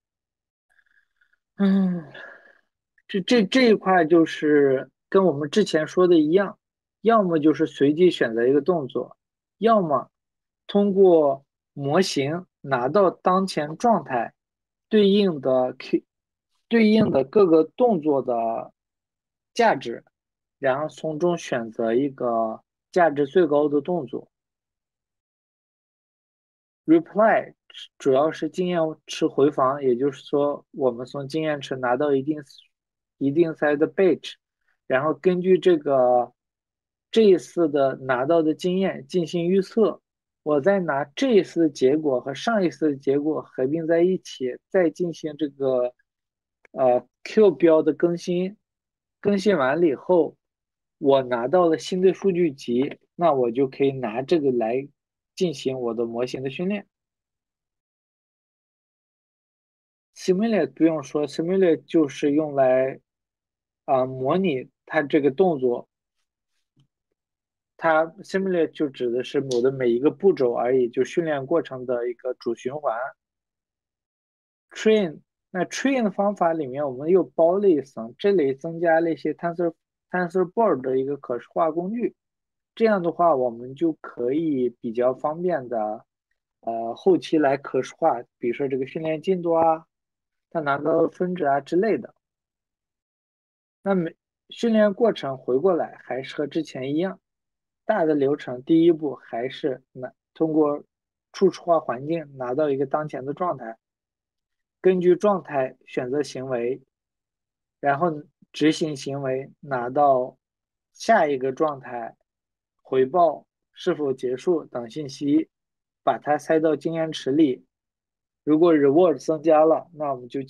嗯，这一块就是跟我们之前说的一样，要么就是随机选择一个动作，要么通过模型拿到当前状态对应的 对应的各个动作的价值，然后从中选择一个价值最高的动作。Reply 主要是经验池回访，也就是说，我们从经验池拿到一定 size 的 batch，然后根据这一次的拿到的经验进行预测，我再拿这一次的结果和上一次的结果合并在一起，再进行这个Q 标的更新，更新完了以后，我拿到了新的数据集，那我就可以拿这个来进行我的模型的训练。Simulate 不用说，Simulate 就是用来模拟它这个动作，它 Simulate 就指的是我的每一个步骤而已，就训练过程的一个主循环。Train 那 Train 的方法里面，我们又包了一层，这里增加了一些 TensorBoard 的一个可视化工具。这样的话，我们就可以比较方便的后期来可视化，比如说这个训练进度啊，它拿到的分值啊之类的。那么训练过程回过来还是和之前一样，大的流程第一步还是通过初始化环境拿到一个当前的状态，根据状态选择行为，然后执行行为拿到下一个状态，回报是否结束等信息，把它塞到经验池里。如果 reward 增加了，那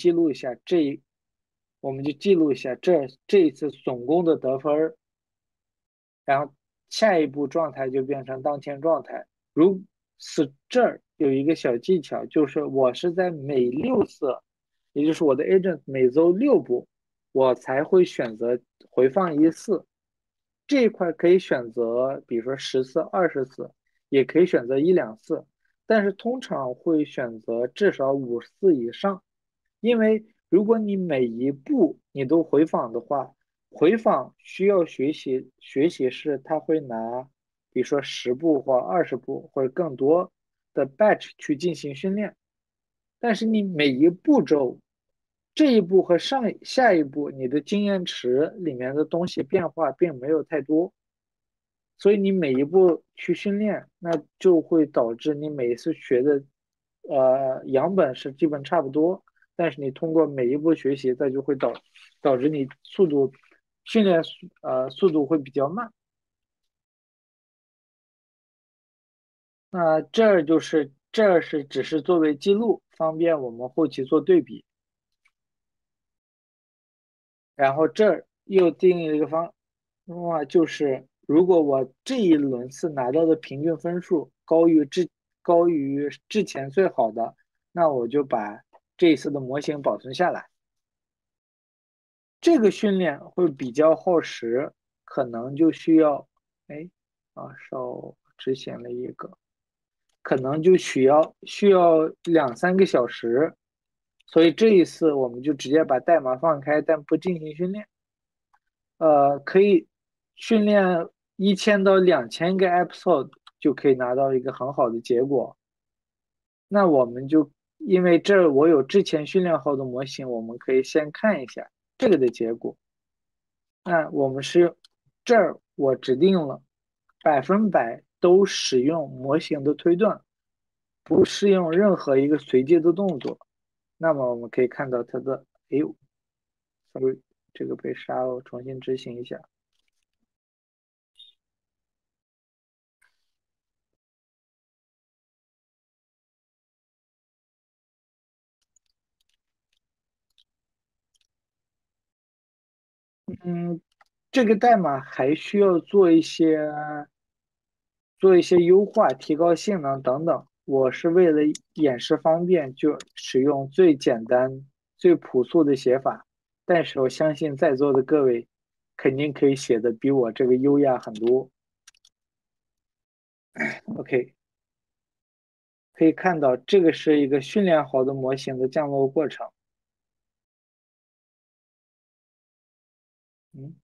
我们就记录一下这一次总共的得分，然后下一步状态就变成当前状态。这儿有一个小技巧，就是我是在每6次，也就是我的 agent 每周6步，我才会选择回放一次。这一块可以选择，比如说10次、20次，也可以选择1、2次，但是通常会选择至少5次以上。因为如果你每一步你都回访的话，回访需要学习是他会拿，比如说10步或20步或者更多的 batch 去进行训练，但是你每一步骤，这一步和下一步，你的经验池里面的东西变化并没有太多，所以你每一步去训练，那就会导致你每一次学的样本是基本差不多，但是你通过每一步学习，它就会导致你训练速度会比较慢。那这是只是作为记录，方便我们后期做对比。然后这儿又定义了一个方法，就是如果我这一轮次拿到的平均分数高于之前最好的，那我就把这一次的模型保存下来。这个训练会比较耗时，可能就需要，哎，少执行了一个，可能就需要2、3个小时，所以这一次我们就直接把代码放开，但不进行训练。可以训练1000到2000个 episode 就可以拿到一个很好的结果。那我们就因为这我有之前训练好的模型，我们可以先看一下这个的结果。那我们是这儿我指定了100%都使用模型的推断， 不适用任何一个随机的动作。那么我们可以看到它的，哎呦，sorry，这个被杀了，我重新执行一下。嗯，这个代码还需要做一些优化，提高性能等等。我是为了演示方便，就使用最简单、最朴素的写法。但是我相信在座的各位肯定可以写的比我这个优雅很多。OK，可以看到这个是一个训练好的模型的降落过程。嗯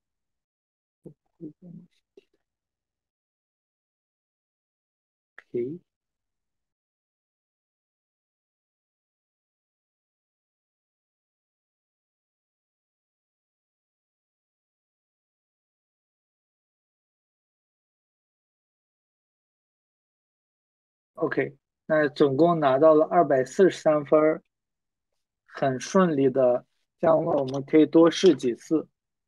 ，OK。OK，那总共拿到了243分，很顺利的降落。我们可以多试几次。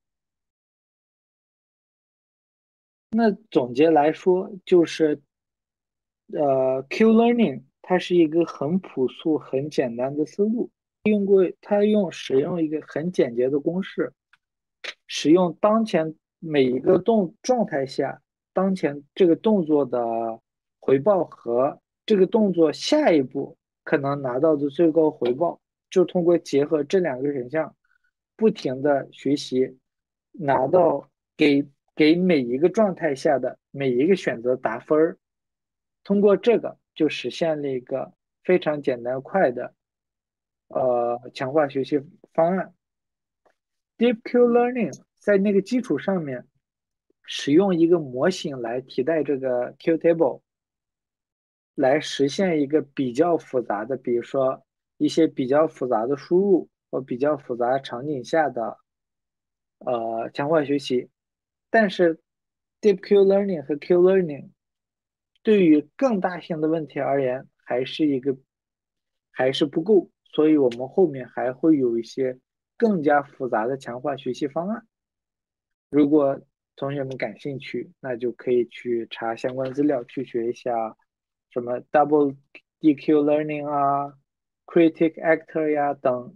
那总结来说，就是Q-learning 它是一个很朴素、很简单的思路。使用一个很简洁的公式，使用当前每一个状态下，当前这个动作的回报和这个动作下一步可能拿到的最高回报，就通过结合这两个选项，不停的学习，拿到给每一个状态下的每一个选择打分儿，通过这个就实现了一个非常简单快的强化学习方案。Deep Q Learning 在那个基础上面，使用一个模型来替代这个 Q Table，来实现一个比较复杂的，比如说一些比较复杂的输入和比较复杂场景下的强化学习。但是 Deep Q Learning 和 Q Learning 对于更大型的问题而言，还是不够，所以我们后面还会有一些更加复杂的强化学习方案。如果同学们感兴趣，那就可以去查相关资料，去学一下什么 Double DQ Learning 啊、Critic Actor 呀等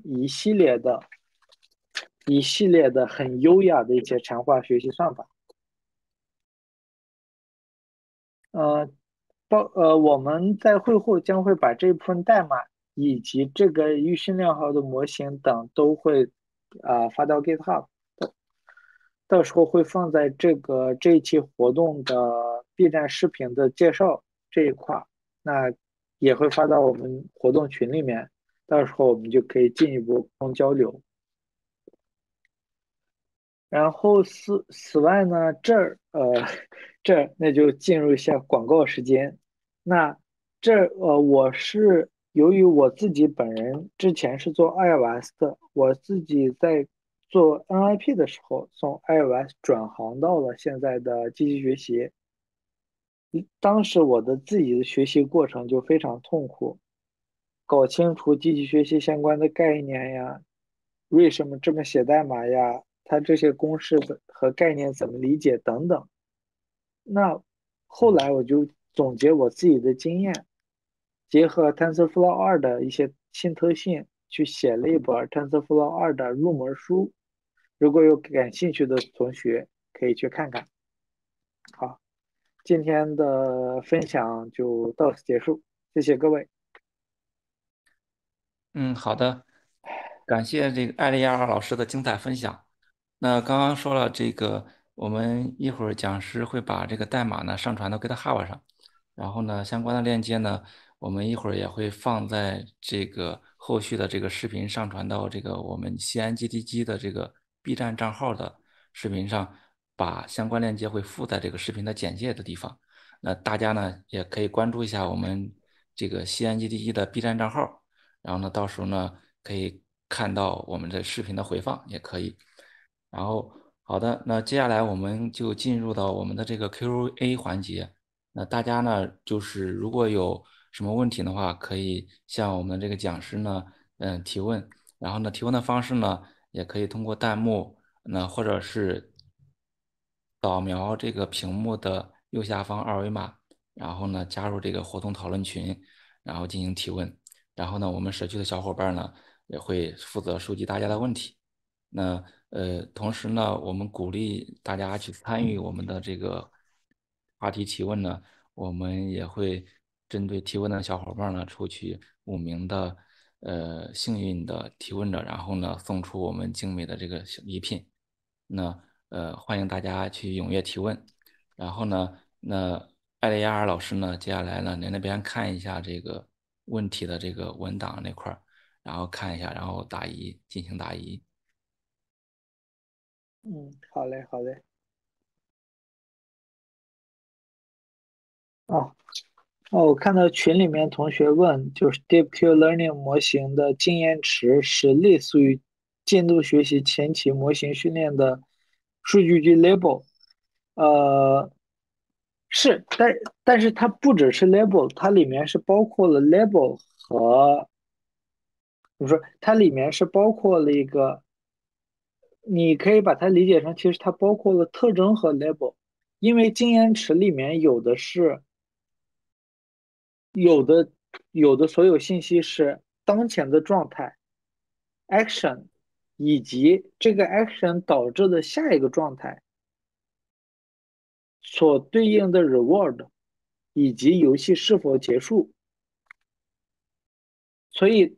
一系列的很优雅的一些强化学习算法。呃，我们在会后将会把这部分代码以及这个预训练好的模型等都会发到 GitHub，到时候会放在这一期活动的 B 站视频的介绍这一块儿，那也会发到我们活动群里面，到时候我们就可以进一步沟通交流。然后此外呢，那就进入一下广告时间。那我是由于我自己本人之前是做 iOS 的，我自己在做 NIP 的时候，从 iOS 转行到了现在的机器学习。当时我的自己的学习过程就非常痛苦，搞清楚机器学习相关的概念呀，为什么这么写代码呀，它这些公式和概念怎么理解等等。那后来我就总结我自己的经验，结合 TensorFlow 2的一些新特性，去写了一本 TensorFlow 2的入门书。如果有感兴趣的同学，可以去看看。好，今天的分享就到此结束，谢谢各位。 嗯，好的，感谢这个艾利亚老师的精彩分享。那刚刚说了这个，我们一会儿讲师会把这个代码呢上传到 GitHub 上，然后呢相关的链接呢，我们一会儿也会放在这个后续的这个视频上传到这个我们西安 GTG 的这个 B 站账号的视频上，把相关链接会附在这个视频的简介的地方。那大家呢也可以关注一下我们这个西安 GTG 的 B 站账号。然后呢，到时候呢可以看到我们的视频的回放，也可以。然后好的，那接下来我们就进入到我们的这个 Q&A 环节。那大家呢，就是如果有什么问题的话，可以向我们这个讲师呢，提问。然后呢，提问的方式呢，也可以通过弹幕，那或者是扫描这个屏幕的右下方二维码，然后呢，加入这个活动讨论群，然后进行提问。然后呢，我们社区的小伙伴呢，也会负责收集大家的问题。那同时呢，我们鼓励大家去参与我们的这个话题提问呢，我们也会针对提问的小伙伴呢，抽取5名的幸运的提问者，然后呢，送出我们精美的这个小礼品。那欢迎大家去踊跃提问。然后呢，那艾雷亚尔老师呢，接下来呢，您那边看一下这个问题的这个文档那块儿，然后看一下，然后答疑，进行答疑。 嗯，好嘞，好嘞。哦哦，我看到群里面同学问，就是 DeepQ Learning 模型的经验池是类似于监督学习前期模型训练的数据集 label。呃，是，但是它不只是 label，它里面是包括了 label 和，怎么说，它里面是包括了一个，你可以把它理解成，其实它包括了特征和 label，因为经验池里面有的有的所有信息是当前的状态 action，以及这个 action 导致的下一个状态所对应的 reward，以及游戏是否结束。所以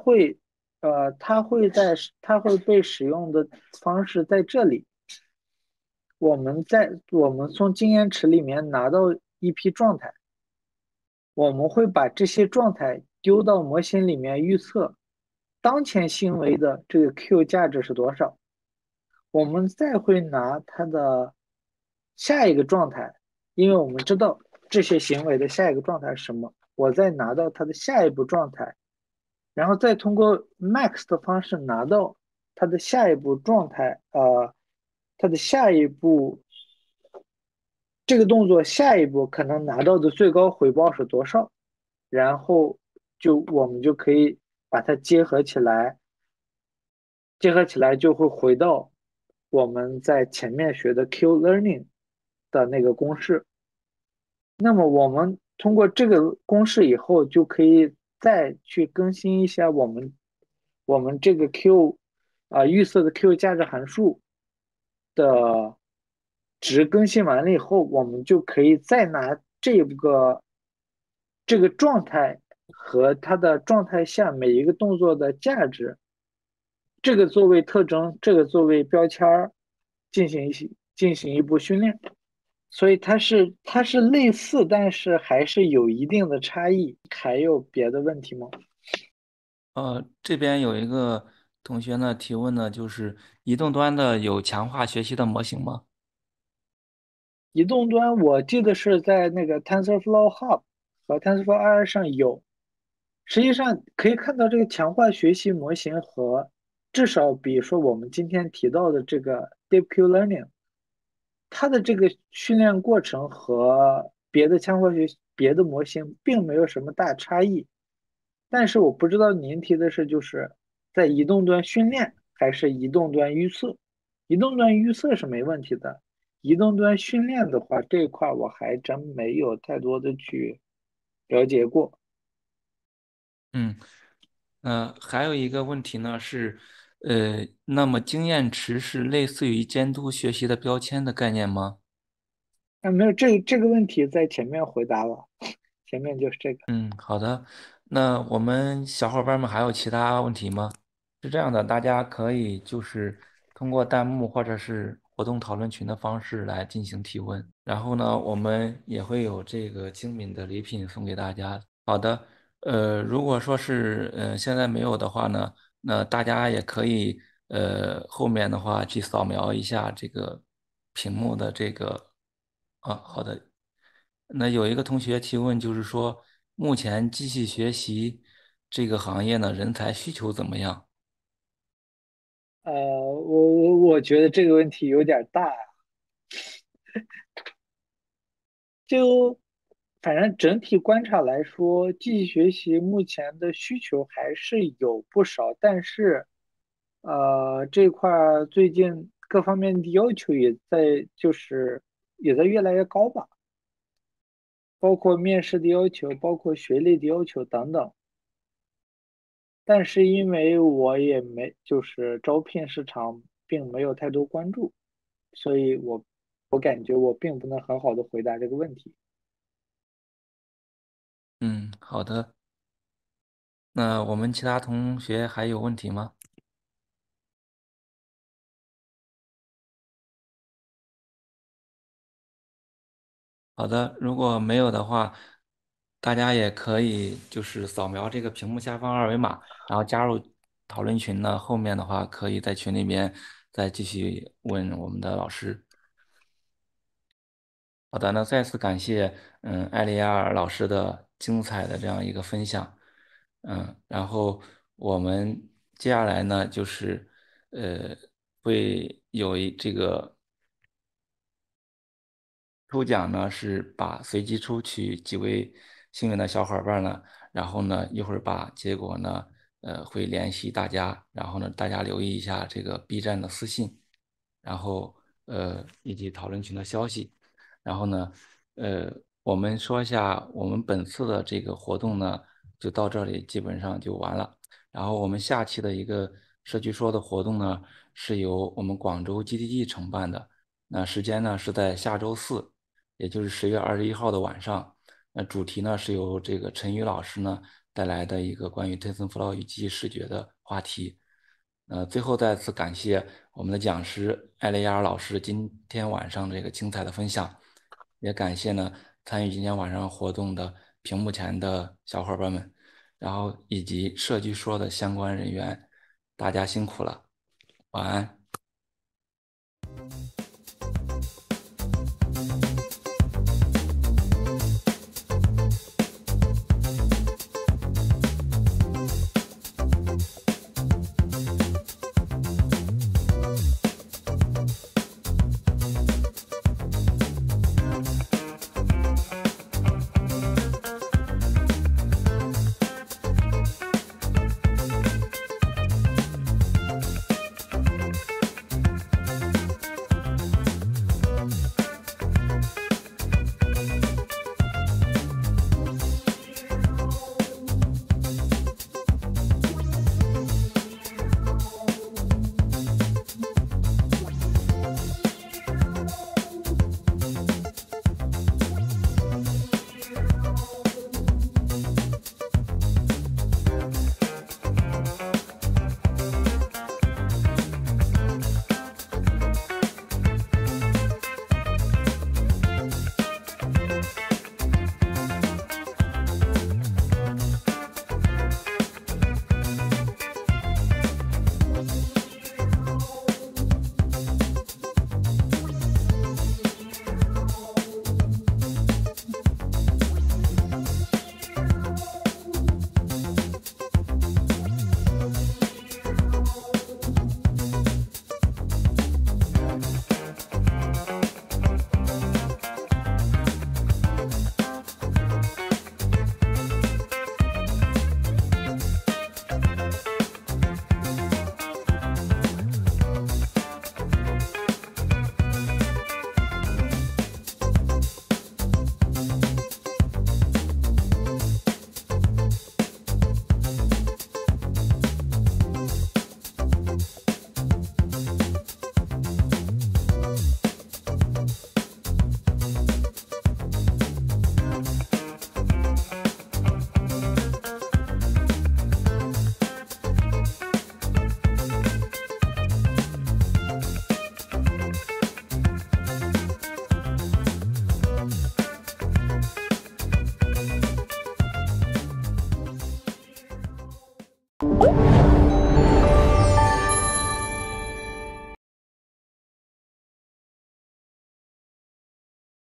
它会被使用的方式在这里，我们从经验池里面拿到一批状态，我们会把这些状态丢到模型里面预测当前行为的这个 Q 价值是多少，我们再会拿它的下一个状态，因为我们知道这些行为的下一个状态是什么，我再拿到它的下一步状态，然后再通过 max 的方式拿到它的下一步状态，它的下一步这个动作下一步可能拿到的最高回报是多少，然后我们就可以把它结合起来，结合起来就会回到我们在前面学的 Q learning 的那个公式。那么我们通过这个公式以后，就可以再去更新一下我们这个 Q 预测的 Q 价值函数的值更新完了以后，我们就可以再拿这个状态和它的状态下每一个动作的价值，这个作为特征，这个作为标签儿，进行一步训练。所以它是类似，但是还是有一定的差异。还有别的问题吗？ 这边有一个同学呢提问呢，就是移动端的有强化学习的模型吗？ 移动端我记得是在那个 TensorFlow Hub 和 TensorFlow R 上有，实际上可以看到这个强化学习模型和至少比如说我们今天提到的这个 DeepQ Learning，它的这个训练过程和别的模型并没有什么大差异。但是我不知道您提的是就是在移动端训练还是移动端预测？移动端预测是没问题的，移动端训练的话，这一块我还真没有太多的去了解过。 嗯，还有一个问题呢是，那么经验池是类似于监督学习的标签的概念吗？ 没有这个问题在前面回答了，前面就是这个。 嗯，好的。那我们小伙伴们还有其他问题吗？是这样的，大家可以就是通过弹幕或者是活动讨论群的方式来进行提问，然后呢，我们也会有这个精品的礼品送给大家。好的，如果说是现在没有的话呢，那大家也可以后面的话去扫描一下这个屏幕的这个好的。那有一个同学提问，就是说目前机器学习这个行业呢，人才需求怎么样？ 我觉得这个问题有点大，就反正整体观察来说，机器学习目前的需求还是有不少，但是，这块儿最近各方面的要求也在越来越高吧，包括面试的要求，包括学历的要求等等。但是因为我也没，就是招聘市场并没有太多关注，所以我感觉我并不能很好的回答这个问题。 嗯，好的。那我们其他同学还有问题吗？好的，如果没有的话，大家也可以就是扫描这个屏幕下方二维码，然后加入讨论群呢。后面的话可以在群里面再继续问我们的老师。好的，那再次感谢艾利亚尔老师的精彩的这样一个分享。然后我们接下来呢就是呃会有这个。抽奖呢是把随机抽取几位幸运的小伙伴呢，然后呢一会儿把结果呢会联系大家，然后呢大家留意一下这个 B 站的私信，然后以及讨论群的消息，然后呢我们说一下我们本次的这个活动呢就到这里基本上就完了，然后我们下期的一个社区说的活动呢是由我们广州 GTG 承办的。那时间呢是在下周四，也就是10月21号的晚上。那主题呢是由这个陈宇老师呢带来的一个关于 TensorFlow 与机器视觉的话题。最后再次感谢我们的讲师艾雷亚尔老师今天晚上这个精彩的分享，也感谢呢参与今天晚上活动的屏幕前的小伙伴们，然后以及社区说的相关人员，大家辛苦了，晚安。